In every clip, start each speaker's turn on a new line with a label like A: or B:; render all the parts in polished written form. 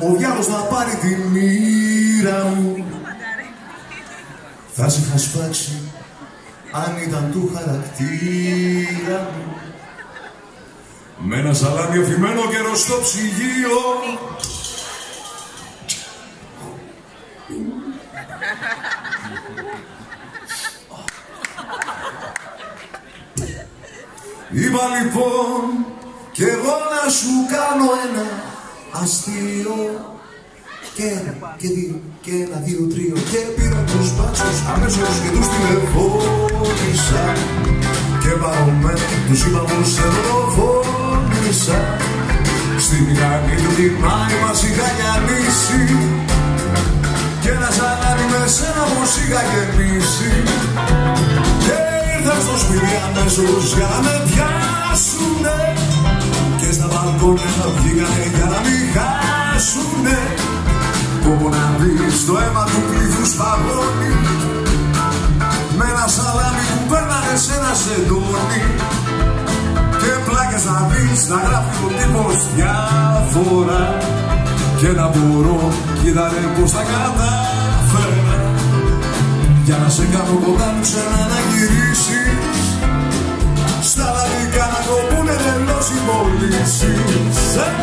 A: ο διάλος να πάρει τη μοίρα μου. Θα σ' είχα σπάξει αν ήταν του χαρακτήρα μου. Με ένα σαλάμι αφημένο καιρό στο ψυγείο. Είπα λοιπόν κι εγώ να σου κάνω ένα αστείο. Και ένα, και δύο, και ένα, δύο, τρίο. Και πήρα τους μπάτσους αμέσως και τους τηλεφώνησα. Και παρωμένα τους είπα πως σε δολοφόνησα. Στη μηχανή του κοιμάει μας είχα γυαλίσει. Και ένα σαλάμι με σένα πως είχα γεμίσει. Και ήρθα στο σπίτι αμέσως για να με πιάσουνε. Και στα μπαλκόνια βγήκανε για να μην χάσουνε. Όπου να δεις το αίμα του πλήθους παγώνει. Με ένα σαλάμι που παίρνανε σ' ένα σεντόνι. Και πλάκες να δεις να γράφει ο τύπος διάφορα. Και να μπορώ κοίτανε πως τα κατάφερα. Για να σε κάνω κοντά μου ξανά να γυρίσεις. Στα λαϊκά να κοπούνε τελώς οι πωλήσεις.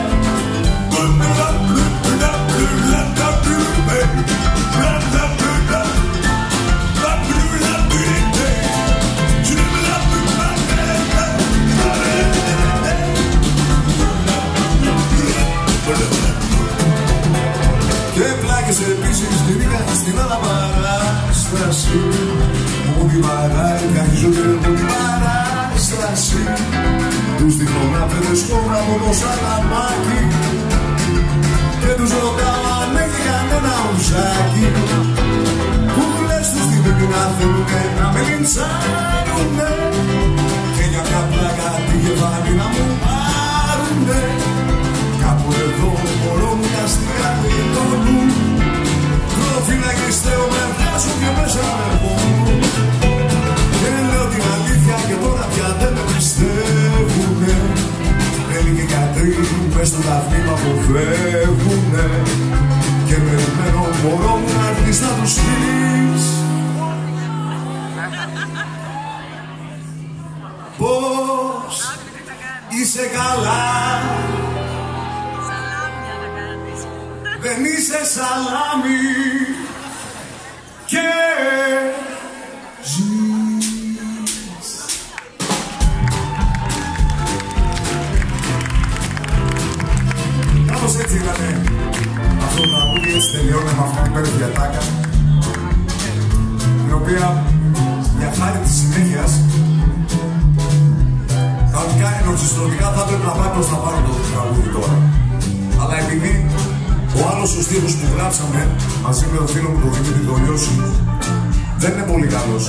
A: Και πλάκες επίσης γυρίγαν στην άλλα παράσταση. Μου την παράει, καθίζω και μου την παράσταση. Τους τυχονάπεδες κόβρα από το σαλαμάκι. Και τους ρωτάω αν έχει κανένα ουζάκι. Που λες τους τι πρέπει να θέλουνε να με λιντσάρουνε. Και για μια πλάκα τη κεφάλι να μου πάρουνε. Κάπου εδώ μπορώ μια στιγμή γλιτώνουν. Προφυλακιστέω με βγάζουν και μέσα με πόνουν. Και λέω την αλήθεια και τώρα πια δεν με πιστεύουνε. Θέλει και γιατροί μες στο ταυνίμα που φεύγουνε. Και περιμένω μπορώ μου να έρθεις να τους πεις πως είσαι καλά. Δεν είσαι σαλάμι και ζεις. Κάπως έτσι ήτανε αυτό το τραγούδι, έτσι τελειώνει με αυτήν την υπέροχη ατάκα, την οποία για χάρη της συνέχειας κανονικά ενορχιστρωτικά θα πρέπει να πάει προς τα πάνω το τραγούδι τώρα. Αλλά επειδή ο άλλος ο στίχος που γράψαμε μαζί με τον φίλο μου τον Δημήτρη Δολιώση δεν είναι πολύ καλός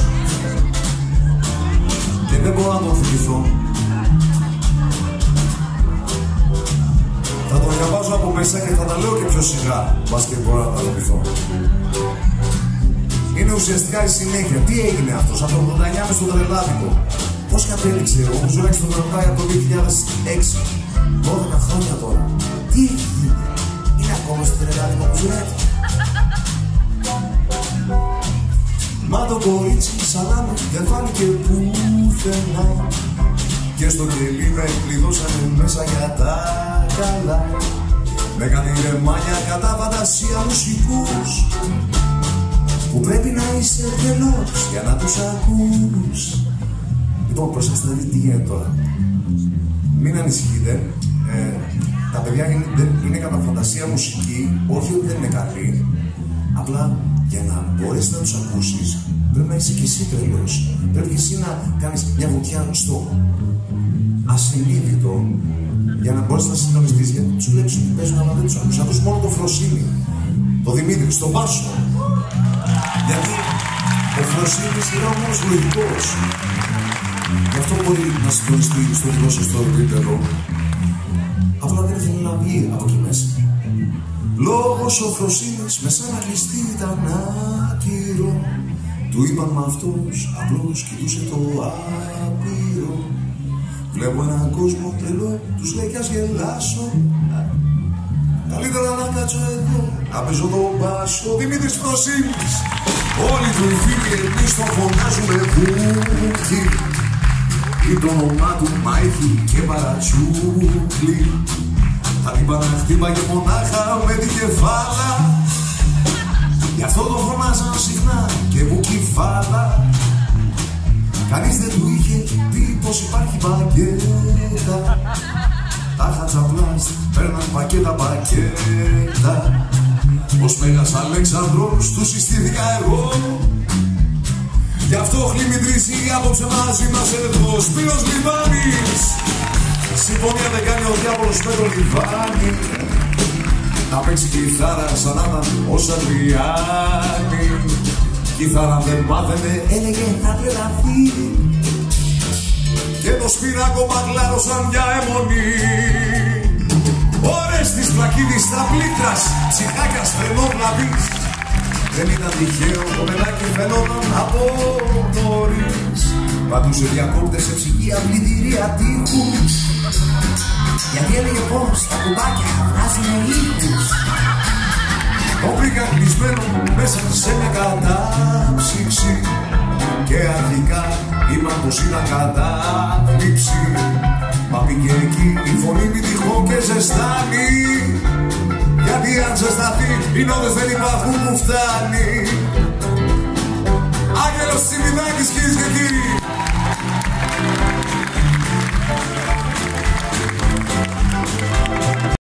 A: και δεν μπορώ να τον θυμηθώ, θα τον διαβάζω από μέσα και θα τα λέω και πιο σιγά, μπας και μπορώ να τα θυμηθώ. Είναι ουσιαστικά η συνέχεια. Τι έγινε αυτός από το 89 μες στο τρελάδικο? Πώς κατέληξε ο Μπουζουράκης στον τραγουδάει από το 2006, 12 χρόνια τώρα? Τι έγινε? Είναι ακόμα στο τρελάδικο Μπουζουράκη? Μα το κορίτσι σαλάμι δεν φάνηκε πουθενά. Και στο κελί με κλειδώσανε μέσα για τα καλά. Με κάτι ρεμάνια κατά φαντασία μουσικούς που πρέπει να είσαι τρελός για να τους ακούς. Λοιπόν, προσέξτε να δείτε τι γίνεται τώρα. Μην ανησυχείτε. Τα παιδιά είναι κατά φαντασία μουσική, όχι ότι δεν είναι καλή. Απλά για να μπορέσεις να τους ακούσεις, πρέπει να είσαι και εσύ τρελός. Πρέπει και εσύ να κάνεις μια βουτιά στο ασυνείδητο για να μπορείς να συντονιστείς. Γιατί τους βλέπεις ότι παίζουν, αλλά δεν τους ακούς. Ακούς μόνο το Φροσίνη, το Δημήτρη, στον Πάσο. Γιατί ο Φροσίνης είναι όμως λογικός. Γι' αυτό μπορεί να συντονιστεί στο γλώσσο στο επίπεδο. Απλά δεν ήθελε να βγει από εκεί μέσα. Λόγος ο Φροσίνης με σαν κλειστή ήταν άκυρο. Του είπαν με αυτός απλώς κοιτούσε το άπειρο. Βλέπω έναν κόσμο τρελό, τους λέει κι ας γελάσω. Καλύτερα να κάτσω εδώ να παίζω τον μπάσο. Δημήτρης Φροσίμης, όλοι του οι φίλοι εμείς τον φωνάζουμε Βούκι. Είναι το όνομά του Μάιχη και Παρατσούκλι. Θα την παναχτύπαγε μονάχα με την κεφάλα. Γι' αυτό το φωνάζαν συχνά και Βουκιφάλα. Κανείς δεν του είχε πει πως υπάρχει πακέτα. Τα χατσαπλάστ παίρναν πακέτα. Ως Μέγας Αλέξανδρος του συστήθηκα εγώ. Γι' αυτό χλιμητρίζει απόψε μαζί μας εδώ Σπύρος Λιβάνης. Συμφωνία δεν κάνει ο διάβολος με το Λιβάνι. Να παίξει κιθάρα σαν να ήταν ο Σαντριάνη. Κιθάρα δεν μάθαινε, έλεγε θα τρελαθεί. Και το Σπυράκο μαγλάρωσαν για αιμονή. Ώρες της Πλακίδης στα πλήκτρας, ψυχάκια στρενόβλαβης. Δεν ήταν τυχαίο, το παιδάκι φαινόταν από νωρίς. Πατούσε διακόπτες σε ψυγεία, πλυντήρια τείχους. Γιατί έλεγε πως τα κουμπάκια βγάζουνε ήχους. Το βρήκα κλεισμένο μέσα σε μια κατάψυξη. Και αρχικά είπαν πως ήταν κατάθλιψη. Μα πήγε εκεί η φωνή μη τυχό και ζεστάνει. Γιατί αν ζεσταθεί οι νότες δεν υπάρχουν που φτάνει. Άγγελος Τσιμιδάκης, κυρίες και κύριοι.